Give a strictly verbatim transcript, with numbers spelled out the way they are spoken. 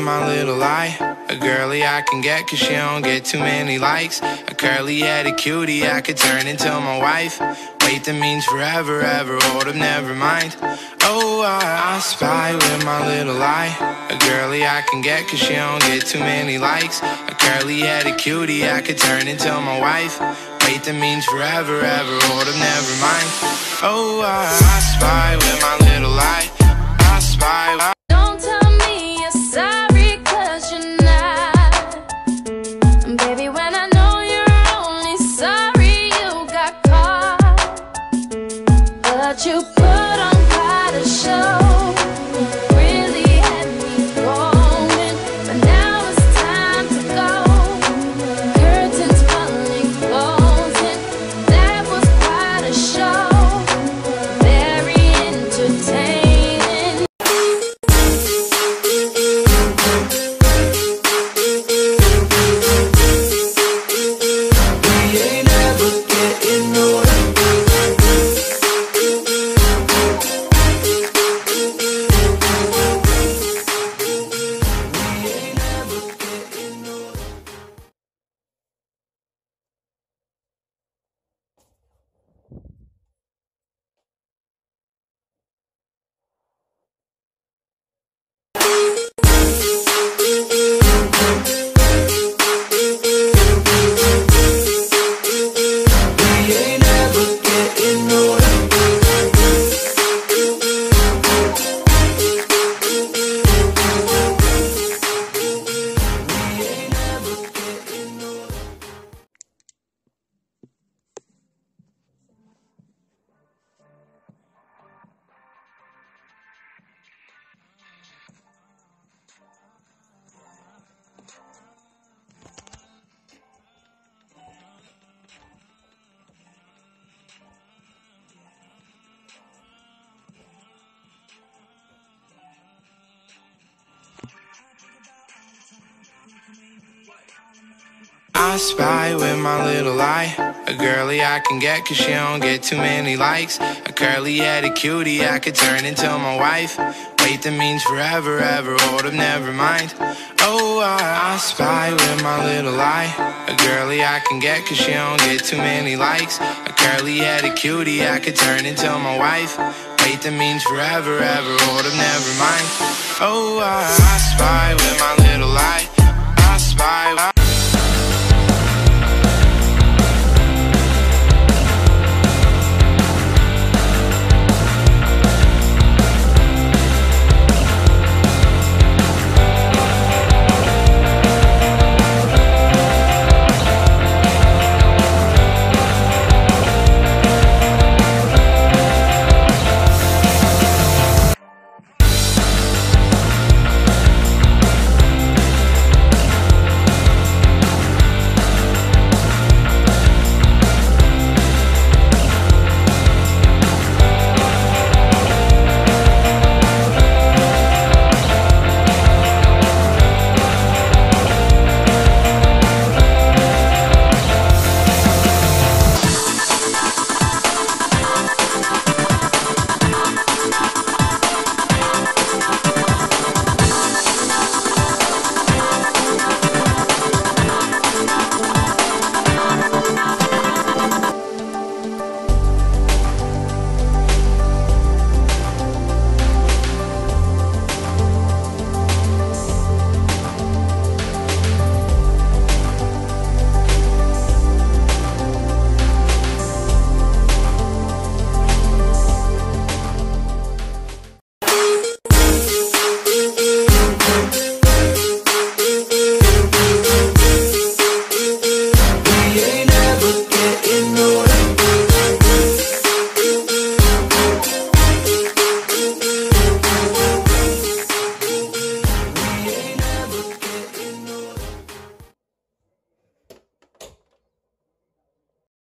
my little lie. A girly I can get cause she don't get too many likes. A curly-headed cutie I could turn into my wife. Wait, that means forever, ever, hold up, never mind. Oh, I, I spy with my little lie. A girly I can get cause she don't get too many likes. A curly-headed cutie I could turn into my wife. Wait, that means forever, ever, hold up, never mind. Oh, I, I spy with my little lie. I spy. Don't tell me you're sorry cause you're not. And baby, when I know you're only sorry you got caught. But you put on quite a show. Really had me going. But now it's time to go. Curtains falling, closing. That was quite a show. Very entertaining. We ain't ever getting nowhere. I spy with my little lie. A girly I can get cause she don't get too many likes. A curly-headed cutie I could turn into my wife. Wait, that means forever, ever, hold up, never mind. Oh, I, I spy with my little lie. A girly I can get cause she don't get too many likes. A curly-headed cutie I could turn into my wife. Wait, that means forever, ever, hold up, never mind. Oh, I, I spy with my little lie. I spy.